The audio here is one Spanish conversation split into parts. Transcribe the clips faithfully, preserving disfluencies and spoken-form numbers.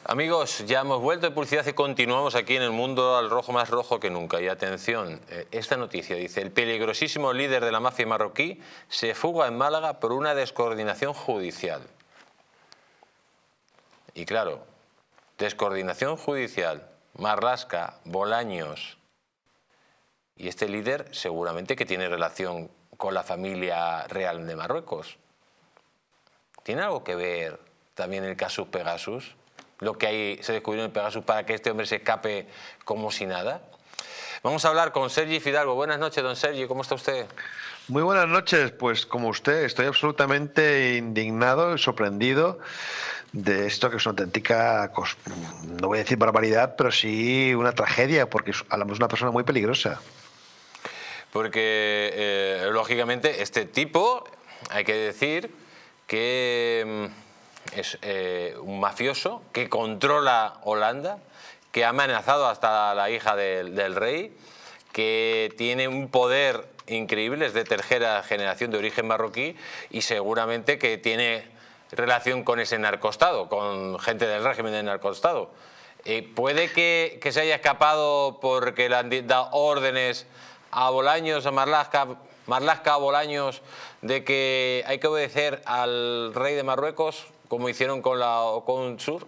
Amigos, ya hemos vuelto de publicidad y continuamos aquí en el mundo al rojo más rojo que nunca. Y atención, esta noticia dice: el peligrosísimo líder de la mafia marroquí se fuga en Málaga por una descoordinación judicial. Y claro, descoordinación judicial, Marlaska, Bolaños. Y este líder seguramente que tiene relación con la familia real de Marruecos. ¿Tiene algo que ver también el casus Pegasus? Lo que hay, se descubrió en Pegasus para que este hombre se escape como si nada. Vamos a hablar con Sergi Fidalgo. Buenas noches, don Sergi, ¿cómo está usted? Muy buenas noches, pues como usted, estoy absolutamente indignado y sorprendido de esto, que es una auténtica, no voy a decir barbaridad, pero sí una tragedia, porque hablamos de una persona muy peligrosa. Porque, eh, lógicamente, este tipo, hay que decir que es eh, un mafioso que controla Holanda, que ha amenazado hasta a la hija del, del rey, que tiene un poder increíble, es de tercera generación de origen marroquí y seguramente que tiene relación con ese narcostado, con gente del régimen del narcostado. Eh, ¿Puede que, que se haya escapado porque le han dado órdenes a Bolaños, a Marlaska, Marlaska a Bolaños, de que hay que obedecer al rey de Marruecos, como hicieron con la Ocon Sur?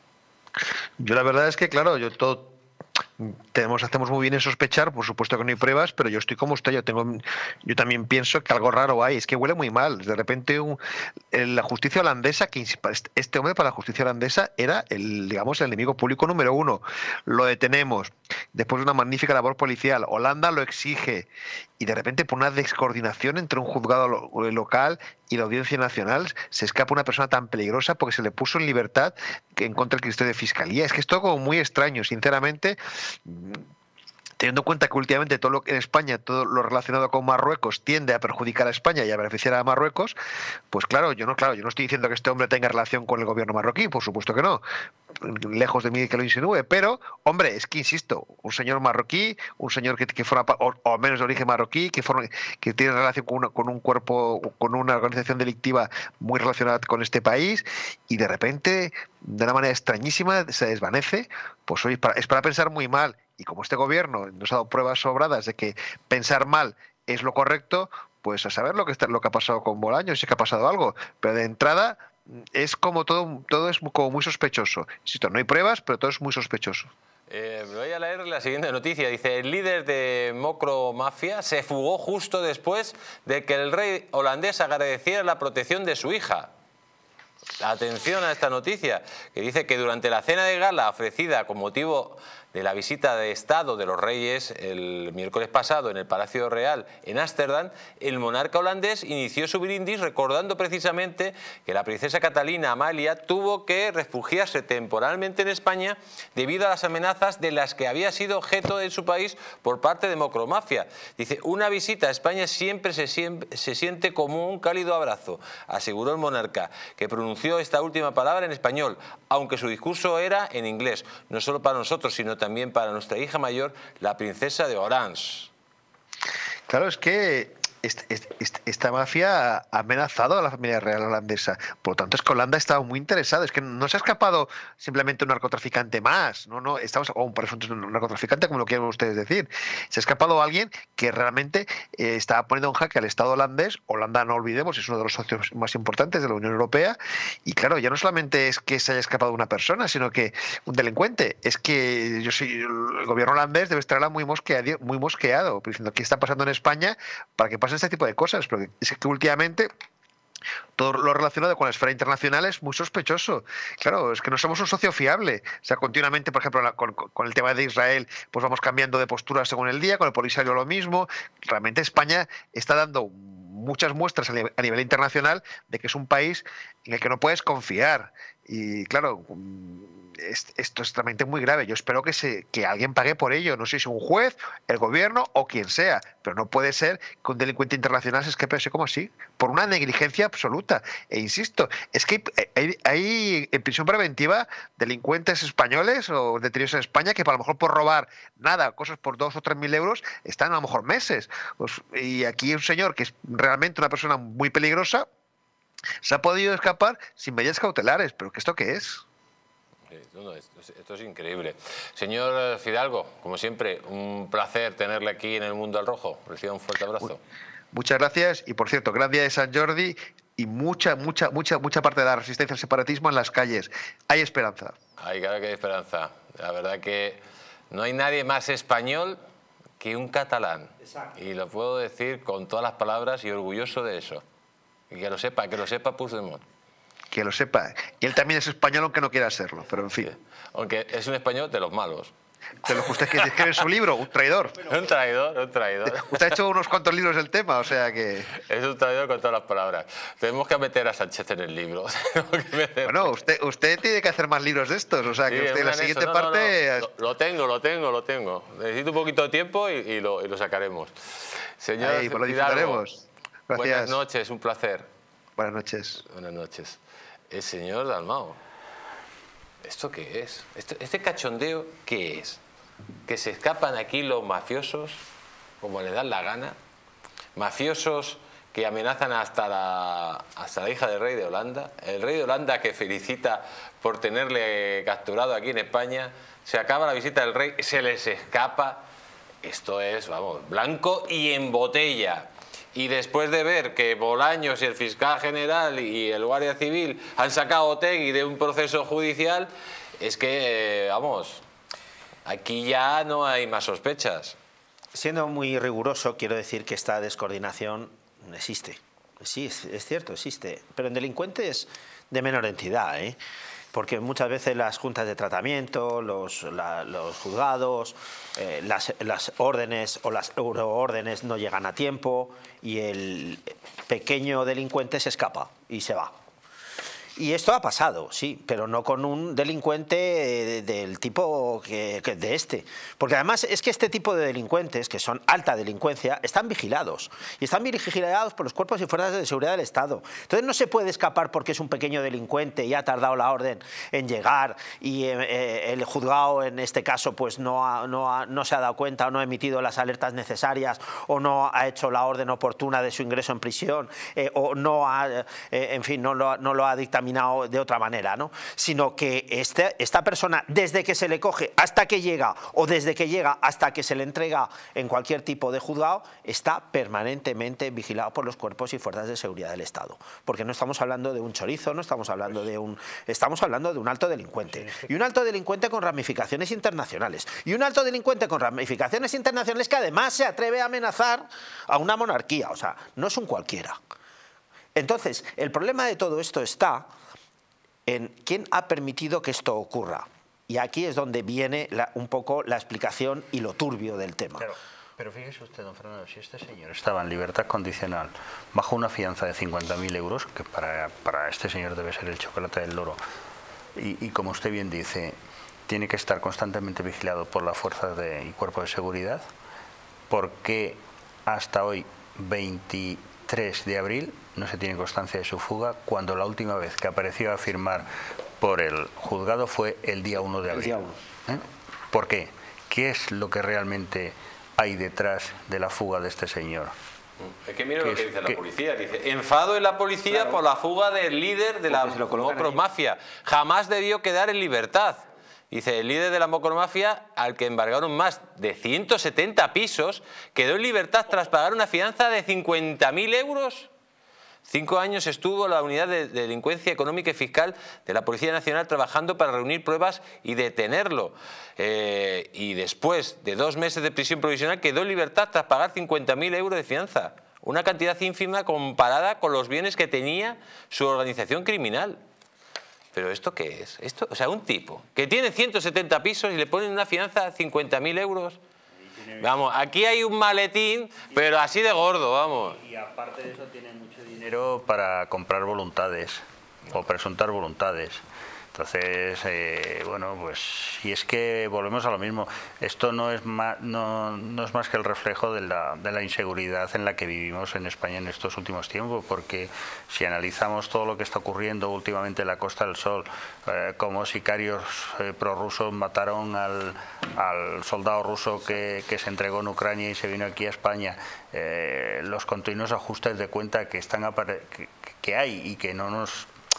Yo la verdad es que, claro, yo todo... Tenemos, hacemos muy bien en sospechar, por supuesto que no hay pruebas, pero yo estoy como usted, yo tengo, yo también pienso que algo raro hay, es que huele muy mal. De repente un, la justicia holandesa, que este hombre para la justicia holandesa era el, digamos, el enemigo público número uno. Lo detenemos, después de una magnífica labor policial, Holanda lo exige, y de repente por una descoordinación entre un juzgado lo, local y la Audiencia Nacional se escapa una persona tan peligrosa porque se le puso en libertad en contra del criterio de fiscalía. Es que es todo como muy extraño, sinceramente. Teniendo en cuenta que últimamente todo lo que en España, todo lo relacionado con Marruecos tiende a perjudicar a España y a beneficiar a Marruecos, pues claro, yo no, claro, yo no estoy diciendo que este hombre tenga relación con el gobierno marroquí, por supuesto que no, lejos de mí que lo insinúe, pero, hombre, es que insisto, un señor marroquí, un señor que, que forma, o, o al menos de origen marroquí, que, forma, que tiene relación con, una, con un cuerpo, con una organización delictiva muy relacionada con este país, y de repente, de una manera extrañísima, se desvanece, pues hoy es para, es para pensar muy mal. Y como este gobierno nos ha dado pruebas sobradas de que pensar mal es lo correcto, pues a saber lo que está, lo que ha pasado con Bolaños, si es que ha pasado algo. Pero de entrada es como todo, todo es como muy sospechoso. Insisto, no hay pruebas, pero todo es muy sospechoso. Eh, voy a leer la siguiente noticia. Dice: el líder de Mocro Mafia se fugó justo después de que el rey holandés agradeciera la protección de su hija. Atención a esta noticia, que dice que durante la cena de gala ofrecida con motivo de la visita de Estado de los Reyes el miércoles pasado en el Palacio Real en Ámsterdam, el monarca holandés inició su brindis recordando precisamente que la princesa Catalina Amalia tuvo que refugiarse temporalmente en España debido a las amenazas de las que había sido objeto en su país por parte de Mocromafia. Dice: una visita a España siempre se, siempre se siente como un cálido abrazo, aseguró el monarca, que pronunció esta última palabra en español, aunque su discurso era en inglés, no solo para nosotros, sino también también para nuestra hija mayor, la princesa de Orange. Claro, es que este, este, esta mafia ha amenazado a la familia real holandesa. Por lo tanto, es que Holanda estaba muy interesado. Es que no se ha escapado simplemente un narcotraficante más. No, no, estamos, o un presunto narcotraficante, como lo quieran ustedes decir. Se ha escapado alguien que realmente eh, estaba poniendo en jaque al Estado holandés. Holanda, no olvidemos, es uno de los socios más importantes de la Unión Europea. Y claro, ya no solamente es que se haya escapado una persona, sino que un delincuente. Es que yo soy, el gobierno holandés debe estar muy mosqueado, muy mosqueado, diciendo qué está pasando en España para que pase este tipo de cosas, porque es que últimamente todo lo relacionado con la esfera internacional es muy sospechoso. Claro, es que no somos un socio fiable. O sea, continuamente, por ejemplo, con, con el tema de Israel, pues vamos cambiando de postura según el día, con el Polisario lo mismo. Realmente España está dando muchas muestras a nivel, a nivel internacional de que es un país en el que no puedes confiar. Y claro, es, esto es realmente muy grave. Yo espero que, se, que alguien pague por ello. No sé si un juez, el gobierno o quien sea. Pero no puede ser que un delincuente internacional se escape así como así, por una negligencia absoluta. E insisto, es que hay, hay en prisión preventiva delincuentes españoles o detenidos en España que a lo mejor por robar nada, cosas por dos o tres mil euros, están a lo mejor meses. Pues, y aquí un señor que es realmente una persona muy peligrosa se ha podido escapar sin medidas cautelares. ¿Pero qué esto qué es? No, esto, es, esto es increíble. Señor Fidalgo, como siempre, un placer tenerle aquí en el Mundo al Rojo. Reciba un fuerte abrazo. Muchas gracias y, por cierto, gran día de San Jordi y mucha, mucha, mucha, mucha parte de la resistencia al separatismo en las calles. Hay esperanza. Hay, claro que hay esperanza. La verdad que no hay nadie más español que un catalán. Exacto. Y lo puedo decir con todas las palabras y orgulloso de eso. Y que lo sepa, que lo sepa Puigdemont. Que lo sepa. Y él también es español, aunque no quiera serlo, pero en fin. Sí. Aunque es un español de los malos. De lo que usted escribe en su libro, un traidor. Un traidor, un traidor. Usted ha hecho unos cuantos libros del tema, o sea que... Es un traidor con todas las palabras. Tenemos que meter a Sánchez en el libro. Bueno, usted, usted tiene que hacer más libros de estos, o sea que sí, usted en la siguiente no, parte... No, no. Lo, lo tengo, lo tengo, lo tengo. Necesito un poquito de tiempo y, y, lo, y lo sacaremos. Señor Ahí, pues lo disfrutaremos. Gracias. Buenas noches, un placer. Buenas noches. Buenas noches. El señor Dalmau, ¿esto qué es? ¿Este, este cachondeo qué es? ¿Que se escapan aquí los mafiosos como les dan la gana? Mafiosos que amenazan hasta la, hasta la hija del rey de Holanda. El rey de Holanda que felicita por tenerle capturado aquí en España. Se acaba la visita del rey, se les escapa. Esto es, vamos, blanco y en botella. Y después de ver que Bolaños y el fiscal general y el guardia civil han sacado a Otegi de un proceso judicial, es que, eh, vamos, aquí ya no hay más sospechas. Siendo muy riguroso, quiero decir que esta descoordinación existe. Sí, es, es cierto, existe. Pero en delincuentes de menor entidad, ¿eh? Porque muchas veces las juntas de tratamiento, los, la, los juzgados, eh, las, las órdenes o las euroórdenes no llegan a tiempo y el pequeño delincuente se escapa y se va. Y esto ha pasado, sí, pero no con un delincuente de, del tipo que, que de este. Porque además es que este tipo de delincuentes, que son alta delincuencia, están vigilados. Y están vigilados por los cuerpos y fuerzas de seguridad del Estado. Entonces no se puede escapar porque es un pequeño delincuente y ha tardado la orden en llegar y eh, el juzgado, en este caso, pues no, ha, no, ha, no se ha dado cuenta o no ha emitido las alertas necesarias o no ha hecho la orden oportuna de su ingreso en prisión eh, o no ha, eh, en fin, no lo, no lo ha dictaminado de otra manera, ¿no? Sino que este, esta persona, desde que se le coge hasta que llega o desde que llega hasta que se le entrega en cualquier tipo de juzgado, está permanentemente vigilado por los cuerpos y fuerzas de seguridad del Estado. Porque no estamos hablando de un chorizo, no estamos hablando de un... Estamos hablando de un alto delincuente. Y un alto delincuente con ramificaciones internacionales. Y un alto delincuente con ramificaciones internacionales que además se atreve a amenazar a una monarquía. O sea, no es un cualquiera. Entonces, el problema de todo esto está en quién ha permitido que esto ocurra. Y aquí es donde viene la, un poco la explicación y lo turbio del tema. Pero, pero fíjese usted, don Fernando, si este señor estaba en libertad condicional bajo una fianza de cincuenta mil euros, que para, para este señor debe ser el chocolate del loro, y, y como usted bien dice, tiene que estar constantemente vigilado por las fuerzas de, y cuerpos de seguridad, ¿por qué hasta hoy, veintitrés de abril, no se tiene constancia de su fuga, cuando la última vez que apareció a firmar por el juzgado fue el día uno de abril? El día uno. ¿Eh? ¿Por qué? ¿Qué es lo que realmente hay detrás de la fuga de este señor? Es que mire lo que es, dice la que... policía. Dice, enfado en la policía claro. por la fuga del líder de la mocromafia. Jamás debió quedar en libertad. Dice, el líder de la mocromafia, al que embargaron más de ciento setenta pisos, quedó en libertad tras pagar una fianza de cincuenta mil euros. Cinco años estuvo la Unidad de Delincuencia Económica y Fiscal de la Policía Nacional trabajando para reunir pruebas y detenerlo. Eh, y después de dos meses de prisión provisional quedó en libertad tras pagar cincuenta mil euros de fianza. Una cantidad ínfima comparada con los bienes que tenía su organización criminal. ¿Pero esto qué es? Esto, o sea, un tipo que tiene ciento setenta pisos y le ponen una fianza de cincuenta mil euros. Vamos, aquí hay un maletín, pero así de gordo, vamos. Y, y aparte de eso tiene mucho dinero para comprar voluntades o presuntar voluntades. Entonces, eh, bueno, pues si es que volvemos a lo mismo, esto no es más, no, no es más que el reflejo de la, de la inseguridad en la que vivimos en España en estos últimos tiempos, porque si analizamos todo lo que está ocurriendo últimamente en la Costa del Sol, eh, como sicarios eh, prorrusos mataron al, al soldado ruso que, que se entregó en Ucrania y se vino aquí a España, eh, los continuos ajustes de cuenta que, están que, que hay y que no nos...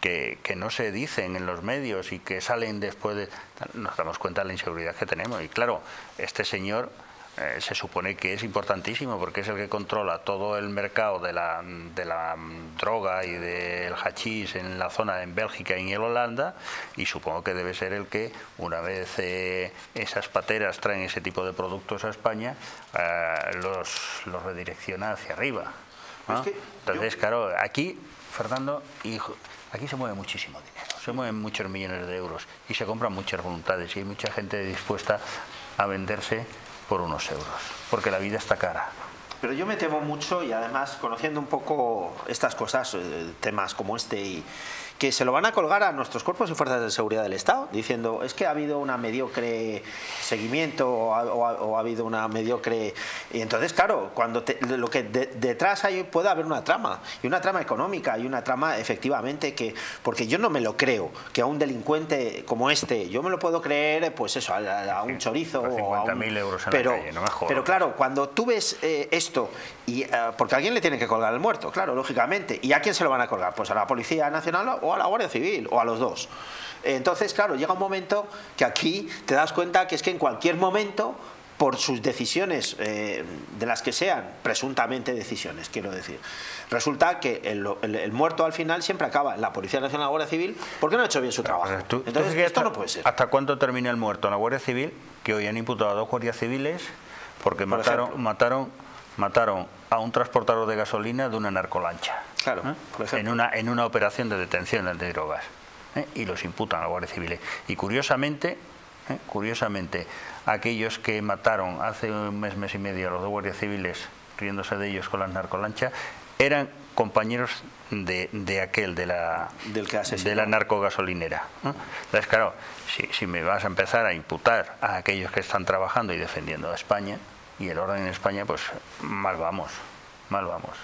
que, que no se dicen en los medios y que salen después de... Nos damos cuenta de la inseguridad que tenemos. Y claro, este señor eh, se supone que es importantísimo porque es el que controla todo el mercado de la, de la droga y del hachís en la zona en Bélgica y en Holanda, y supongo que debe ser el que, una vez eh, esas pateras traen ese tipo de productos a España, eh, los, los redirecciona hacia arriba, ¿no? Es que Entonces, yo... claro, aquí, Fernando, hijo, aquí se mueve muchísimo dinero, se mueven muchos millones de euros y se compran muchas voluntades y hay mucha gente dispuesta a venderse por unos euros, porque la vida está cara. Pero yo me temo mucho, y además conociendo un poco estas cosas, temas como este, y que se lo van a colgar a nuestros cuerpos y fuerzas de seguridad del Estado, diciendo, es que ha habido una mediocre seguimiento o ha, o ha, o ha habido una mediocre... Y entonces, claro, cuando te, lo que de, detrás hay, puede haber una trama, y una trama económica, y una trama efectivamente que... Porque yo no me lo creo, que a un delincuente como este, yo me lo puedo creer, pues eso, a, a un chorizo o a cincuenta mil euros en pero, la calle, no me jodas. Pero claro, cuando tú ves eh, esto, y, uh, porque a alguien le tiene que colgar el muerto, claro, lógicamente, ¿y a quién se lo van a colgar? Pues a la Policía Nacional o a la Guardia Civil, o a los dos. Entonces, claro, llega un momento que aquí te das cuenta que es que en cualquier momento, por sus decisiones, eh, de las que sean, presuntamente decisiones, quiero decir, resulta que el, el, el muerto al final siempre acaba en la Policía Nacional o la Guardia Civil porque no ha hecho bien su trabajo. Tú, Entonces, ¿tú esto hasta, no puede ser. ¿Hasta cuándo termina el muerto en la Guardia Civil? Que hoy han imputado a dos guardias civiles porque por mataron, mataron, mataron a un transportador de gasolina de una narcolancha. Claro, ¿eh? por ejemplo. En una, en una operación de detención de drogas. ¿eh? Y los imputan a la Guardia Civil. Y curiosamente, ¿eh? curiosamente, aquellos que mataron hace un mes, mes y medio a los dos guardias civiles, riéndose de ellos con las narcolanchas, eran compañeros de, de aquel, de la, Del que de la narcogasolinera. ¿eh? Entonces, claro, si, si me vas a empezar a imputar a aquellos que están trabajando y defendiendo a España y el orden en España, pues mal vamos, mal vamos.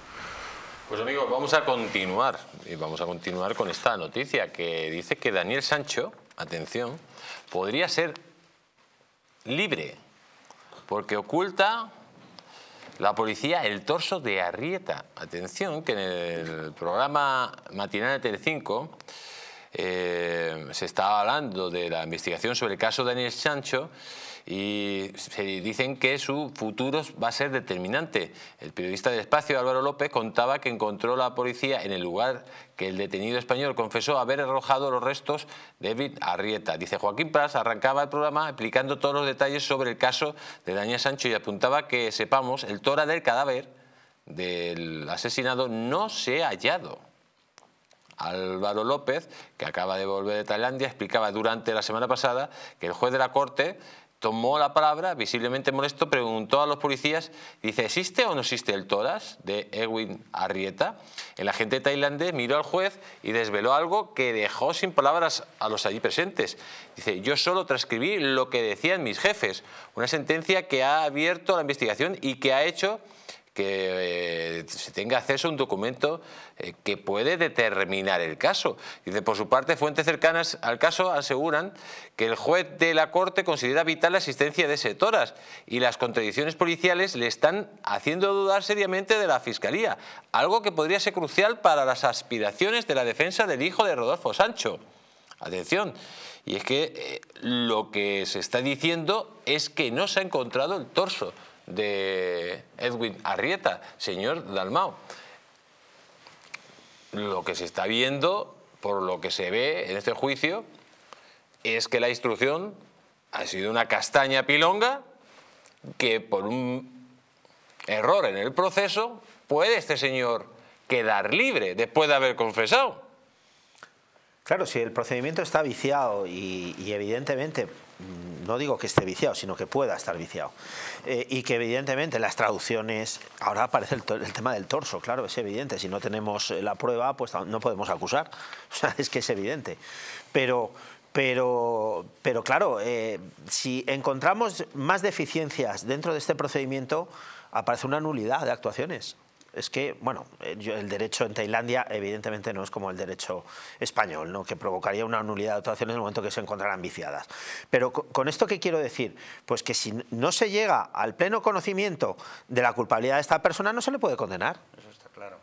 Pues amigos, vamos a continuar, y vamos a continuar con esta noticia que dice que Daniel Sancho, atención, podría ser libre, porque oculta la policía el torso de Arrieta. Atención, que en el programa matinal de Telecinco eh, se estaba hablando de la investigación sobre el caso de Daniel Sancho, y se dicen que su futuro va a ser determinante. El periodista del Espacio, Álvaro López, contaba que encontró la policía en el lugar que el detenido español confesó haber arrojado los restos de David Arrieta. Dice, Joaquín Prats arrancaba el programa explicando todos los detalles sobre el caso de Daniel Sancho y apuntaba que sepamos, el tora del cadáver del asesinado no se ha hallado. Álvaro López, que acaba de volver de Tailandia, explicaba durante la semana pasada que el juez de la Corte tomó la palabra, visiblemente molesto, preguntó a los policías, dice, ¿existe o no existe el tórax de Edwin Arrieta? El agente tailandés miró al juez y desveló algo que dejó sin palabras a los allí presentes. Dice, yo solo transcribí lo que decían mis jefes, una sentencia que ha abierto la investigación y que ha hecho que eh, se tenga acceso a un documento eh, que puede determinar el caso. Dice, por su parte, fuentes cercanas al caso aseguran que el juez de la Corte considera vital la existencia de ese tórax y las contradicciones policiales le están haciendo dudar seriamente de la Fiscalía, algo que podría ser crucial para las aspiraciones de la defensa del hijo de Rodolfo Sancho. Atención, y es que eh, lo que se está diciendo es que no se ha encontrado el torso de Edwin Arrieta, señor Dalmau. Lo que se está viendo, por lo que se ve en este juicio, es que la instrucción ha sido una castaña pilonga que por un error en el proceso puede este señor quedar libre después de haber confesado. Claro, si el procedimiento está viciado y, y evidentemente, no digo que esté viciado, sino que pueda estar viciado, eh, y que evidentemente las traducciones, ahora aparece el, el tema del torso, claro, es evidente, si no tenemos la prueba, pues no podemos acusar, o sea, es que es evidente, pero... Pero, pero claro, eh, si encontramos más deficiencias dentro de este procedimiento, aparece una nulidad de actuaciones. Es que, bueno, el derecho en Tailandia evidentemente no es como el derecho español, ¿no?, que provocaría una nulidad de actuaciones en el momento que se encontraran viciadas. Pero con esto, ¿qué quiero decir? Pues que si no se llega al pleno conocimiento de la culpabilidad de esta persona, no se le puede condenar. Eso está claro.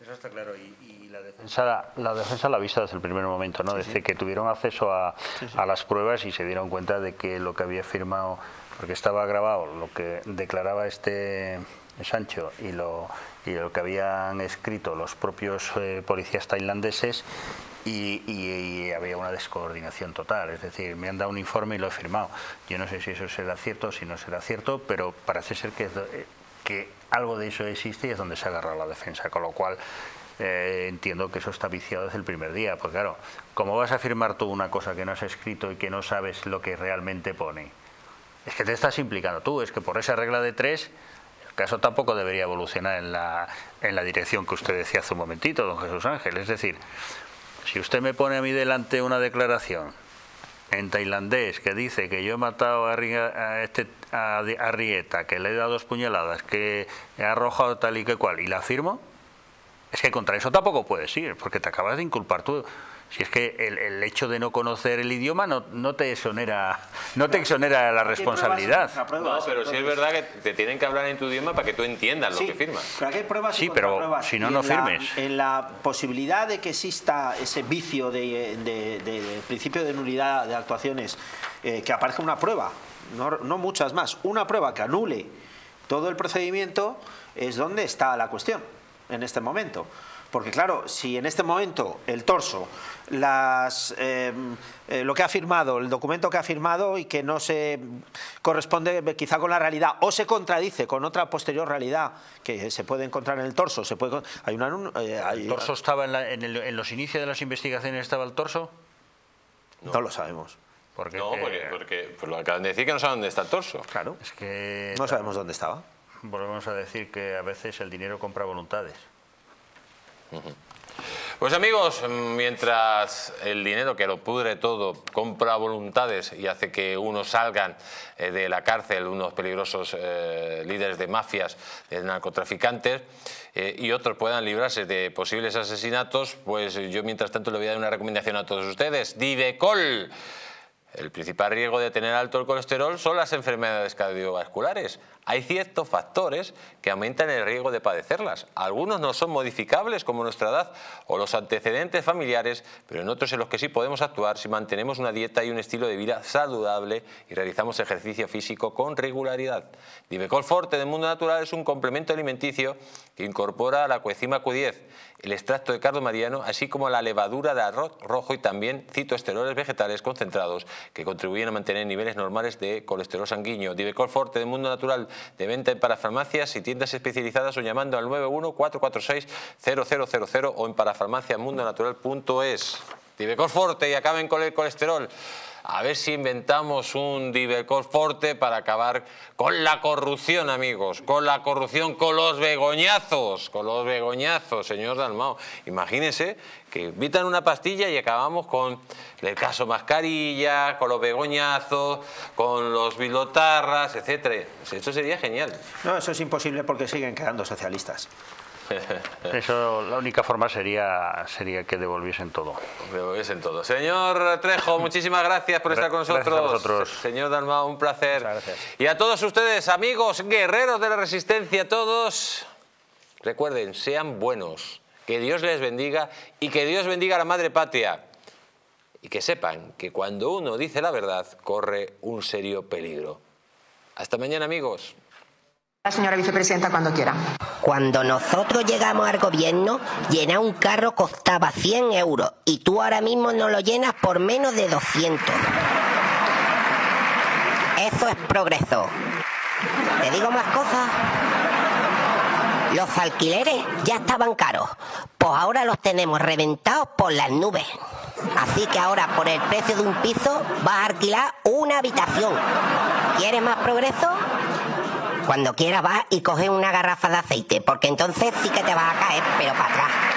Eso está claro. Y, y la defensa la defensa la ha visto desde el primer momento, ¿no? Sí, desde sí. que tuvieron acceso a, sí, sí. a las pruebas y se dieron cuenta de que lo que había firmado, porque estaba grabado lo que declaraba este Sancho y lo, y lo que habían escrito los propios eh, policías tailandeses. Y, y, y había una descoordinación total, es decir, me han dado un informe y lo he firmado. Yo no sé si eso será cierto o si no será cierto, pero parece ser que, que algo de eso existe y es donde se agarra la defensa, con lo cual eh, entiendo que eso está viciado desde el primer día, porque claro, ¿cómo vas a firmar tú una cosa que no has escrito y que no sabes lo que realmente pone? Es que te estás implicando tú, es que por esa regla de tres el caso tampoco debería evolucionar en la, en la dirección que usted decía hace un momentito, don Jesús Ángel, es decir, si usted me pone a mí delante una declaración en tailandés que dice que yo he matado a, a, este, a, a Rieta, que le he dado dos puñaladas, que he arrojado tal y que cual, y la firmo, es que contra eso tampoco puedes ir, porque te acabas de inculpar tú. Si es que el, el hecho de no conocer el idioma no, no te exonera no te exonera la responsabilidad. No, pero sí es verdad que te tienen que hablar en tu idioma para que tú entiendas sí, lo que firmas. Pero aquí hay pruebas sí, y pero pruebas. si no, y no en firmes. La, en la posibilidad de que exista ese vicio de, de, de, de principio de nulidad de actuaciones, eh, que aparezca una prueba, no, no muchas más, una prueba que anule todo el procedimiento, es donde está la cuestión en este momento. Porque claro, si en este momento el torso, las, eh, eh, lo que ha firmado, el documento que ha firmado y que no se corresponde quizá con la realidad o se contradice con otra posterior realidad que se puede encontrar en el torso, se puede, hay una, eh, hay, ¿El torso estaba en, la, en, el, en los inicios de las investigaciones, estaba el torso? No, no lo sabemos. Porque, no, porque, porque pues lo acaban de decir que no saben dónde está el torso. Claro, es que no sabemos dónde estaba. Volvemos a decir que a veces el dinero compra voluntades. Pues amigos, mientras el dinero que lo pudre todo compra voluntades y hace que unos salgan eh, de la cárcel, unos peligrosos eh, líderes de mafias, de narcotraficantes, eh, y otros puedan librarse de posibles asesinatos, pues yo mientras tanto le voy a dar una recomendación a todos ustedes. Divecol. El principal riesgo de tener alto el colesterol son las enfermedades cardiovasculares. Hay ciertos factores que aumentan el riesgo de padecerlas. Algunos no son modificables, como nuestra edad o los antecedentes familiares, pero en otros en los que sí podemos actuar si mantenemos una dieta y un estilo de vida saludable y realizamos ejercicio físico con regularidad. Divecol Forte de Mundo Natural es un complemento alimenticio que incorpora la coenzima Q diez, el extracto de cardo mariano, así como la levadura de arroz rojo y también citoesteroles vegetales concentrados que contribuyen a mantener niveles normales de colesterol sanguíneo. Divecol Forte de Mundo Natural, de venta en parafarmacias y tiendas especializadas o llamando al nueve uno cuatro cuatro seis cero cero cero cero o en parafarmaciamundonatural punto es. Divecol Forte y acaben con el colesterol. A ver si inventamos un Divecol Forte para acabar con la corrupción, amigos, con la corrupción, con los begoñazos, con los begoñazos, señor Dalmau. Imagínense que invitan una pastilla y acabamos con el caso Mascarilla, con los begoñazos, con los bilotarras, etcétera. Esto sería genial. No, eso es imposible porque siguen quedando socialistas. Eso, la única forma sería sería que devolviesen todo. Devolviesen todo. Señor Trejo, muchísimas gracias por estar con nosotros. Gracias a vosotros. Señor Dalmau, un placer. Gracias. Y a todos ustedes, amigos, guerreros de la resistencia, todos, recuerden, sean buenos, que Dios les bendiga y que Dios bendiga a la madre patria. Y que sepan que cuando uno dice la verdad, corre un serio peligro. Hasta mañana, amigos. La señora vicepresidenta, cuando quiera. Cuando nosotros llegamos al gobierno, llenar un carro costaba cien euros y tú ahora mismo no lo llenas por menos de doscientos. Eso es progreso. ¿Te digo más cosas? Los alquileres ya estaban caros, pues ahora los tenemos reventados por las nubes. Así que ahora por el precio de un piso vas a alquilar una habitación. ¿Quieres más progreso? Cuando quieras vas y coges una garrafa de aceite, porque entonces sí que te vas a caer, pero para atrás.